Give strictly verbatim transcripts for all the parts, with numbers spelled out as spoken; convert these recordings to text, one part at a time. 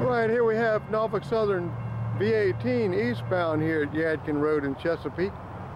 Right, here we have Norfolk Southern V eighteen eastbound here at Yadkin Road in Chesapeake.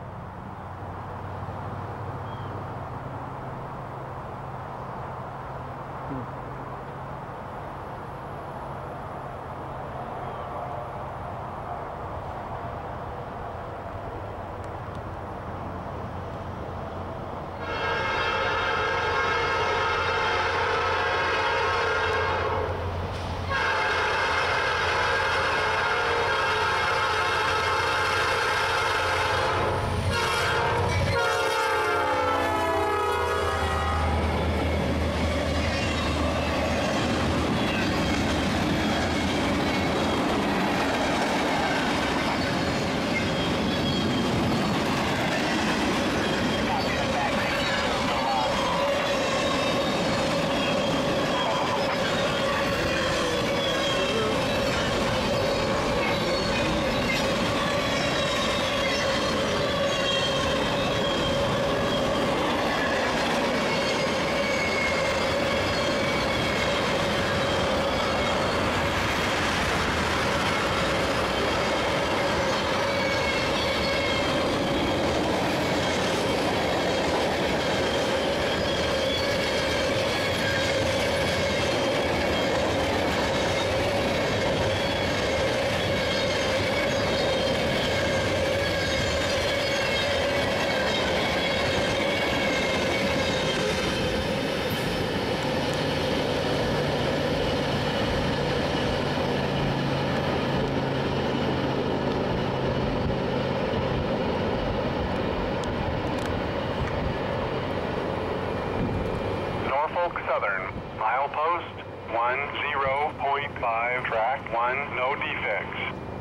Norfolk Southern, milepost one zero point five, track one, no defects.